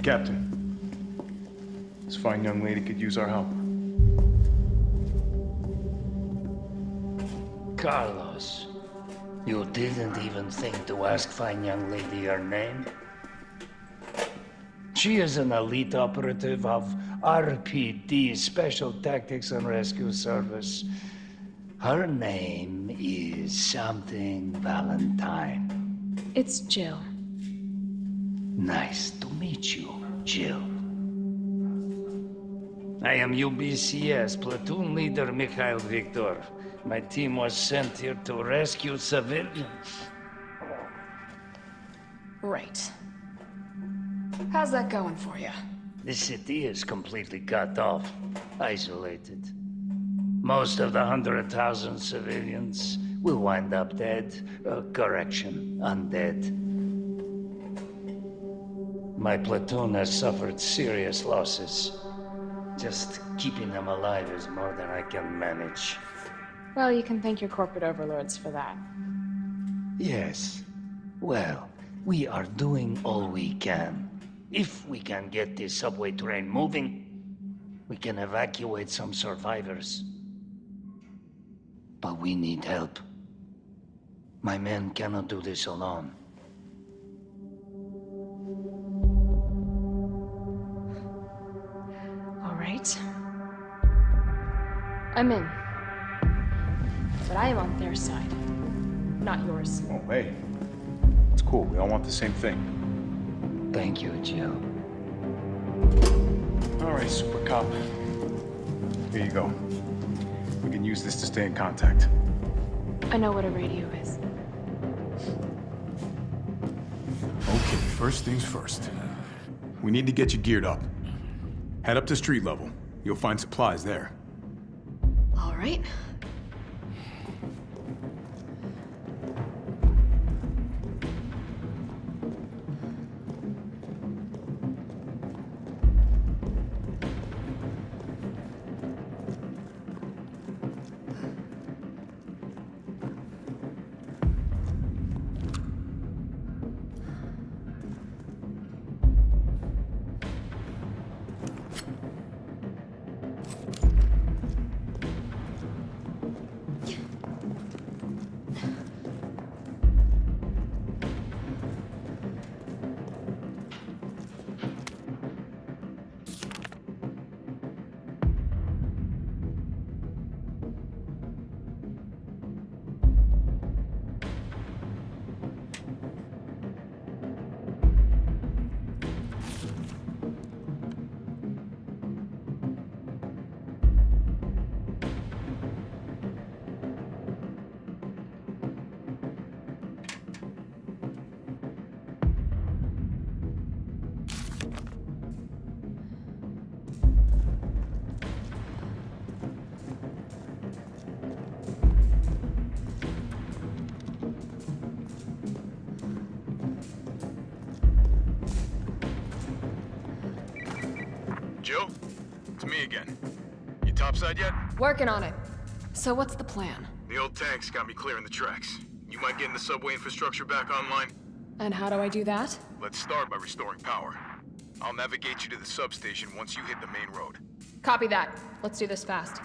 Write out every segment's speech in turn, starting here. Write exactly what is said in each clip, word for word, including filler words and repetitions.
Captain, this fine young lady could use our help. Carlos, you didn't even think to ask fine young lady her name? She is an elite operative of R P D, Special Tactics and Rescue Service. Her name is something Valentine. It's Jill. Nice to meet you, Jill. I am U B C S Platoon Leader Mikhail Viktor. My team was sent here to rescue civilians. Right. How's that going for you? The city is completely cut off, isolated. Most of the hundred thousand civilians will wind up dead. Uh, correction, undead. My platoon has suffered serious losses. Just keeping them alive is more than I can manage. Well, you can thank your corporate overlords for that. Yes. Well, we are doing all we can. If we can get this subway train moving, we can evacuate some survivors. But we need help. My men cannot do this alone. All right. I'm in. But I am on their side, not yours. Oh, hey. It's cool. We all want the same thing. Thank you, Jill. All right, Super Cop. Here you go. We can use this to stay in contact. I know what a radio is. Okay, first things first. We need to get you geared up. Head up to street level. You'll find supplies there. All right. Jill? It's me again. You topside yet? Working on it. So what's the plan? The old tanks got me clearing the tracks. You mind getting the subway infrastructure back online? And how do I do that? Let's start by restoring power. I'll navigate you to the substation once you hit the main road. Copy that. Let's do this fast.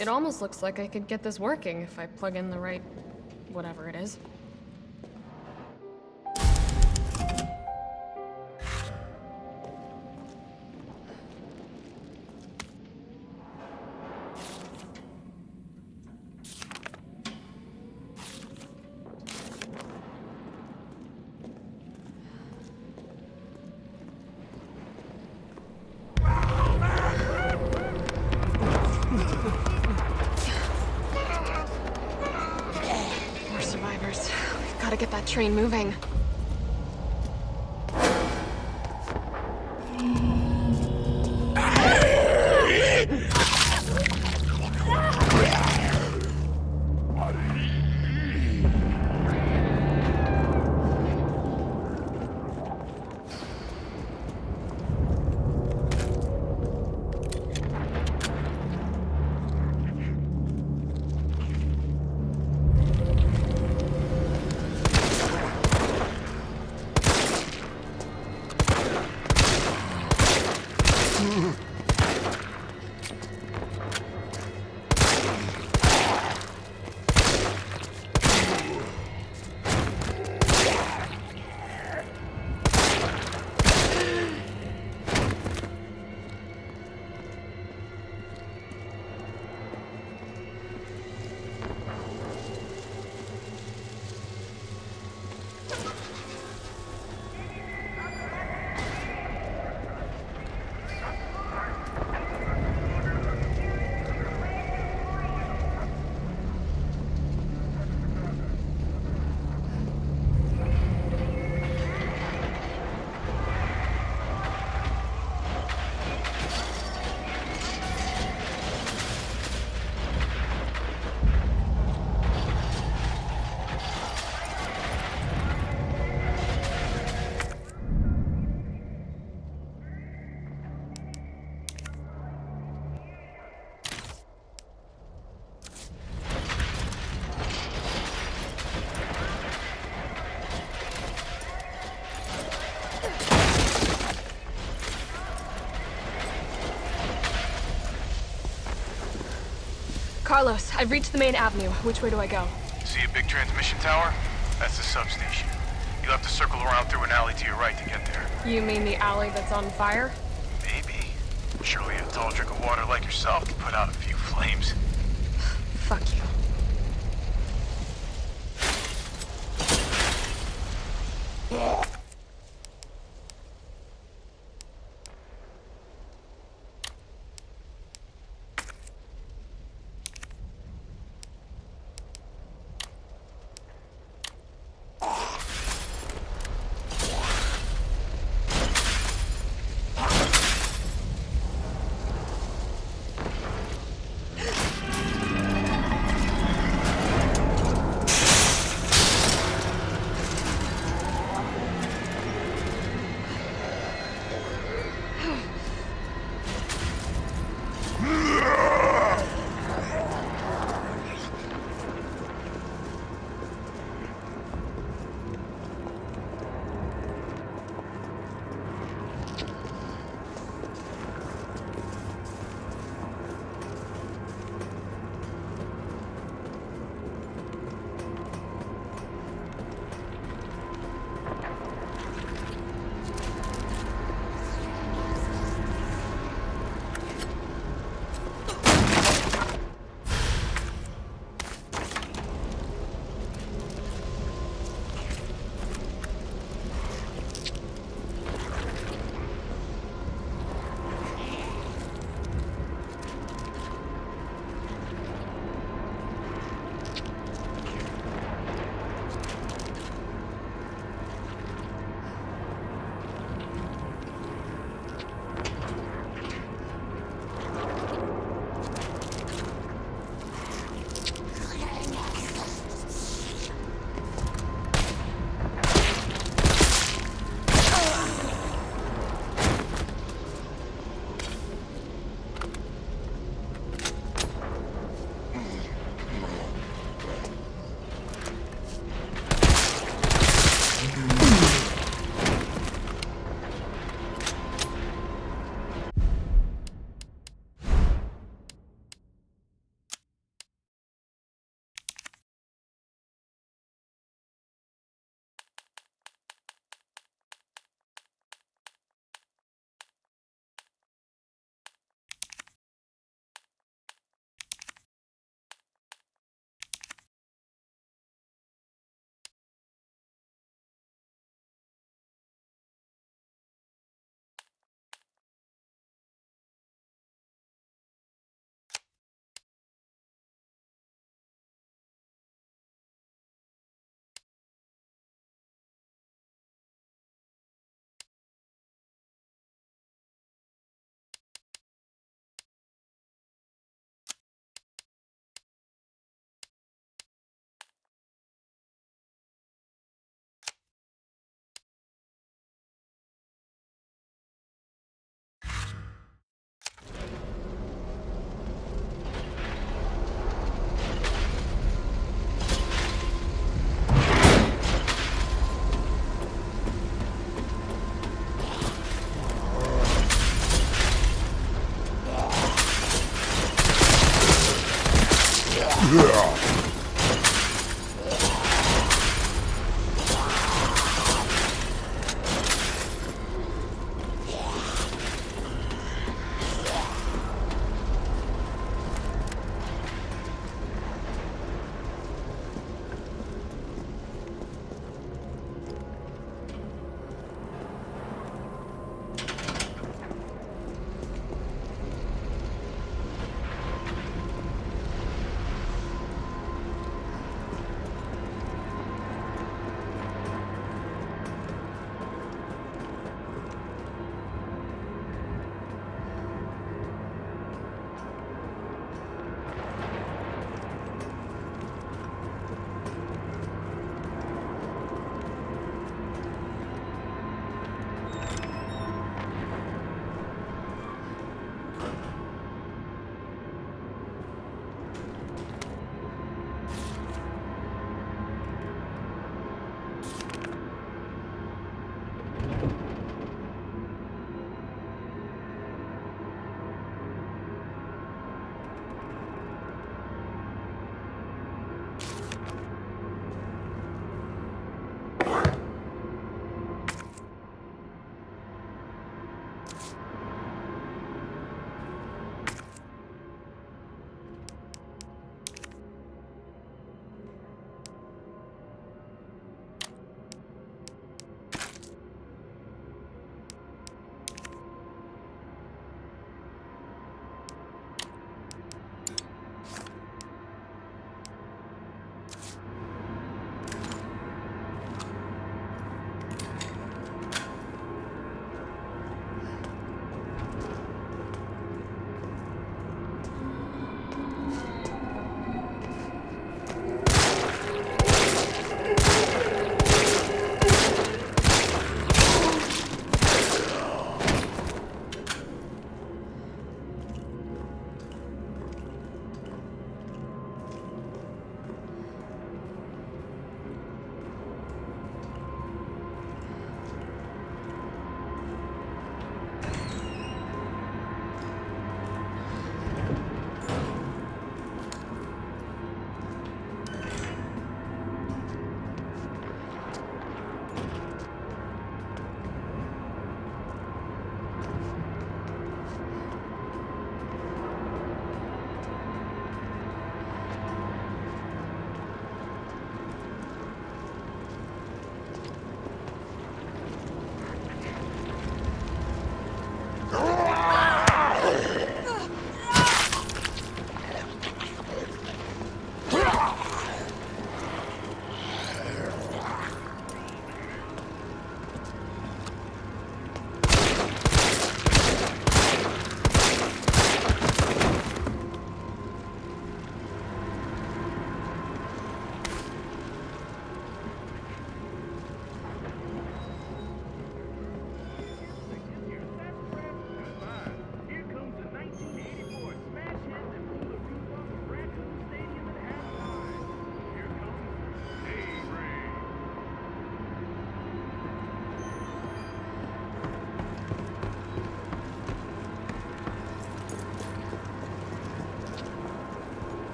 It almost looks like I could get this working if I plug in the right... whatever it is. Gotta get that train moving. Carlos, I've reached the main avenue. Which way do I go? See a big transmission tower? That's the substation. You'll have to circle around through an alley to your right to get there. You mean the alley that's on fire? Maybe. Surely a tall drink of water like yourself can put out a few flames. Fuck you.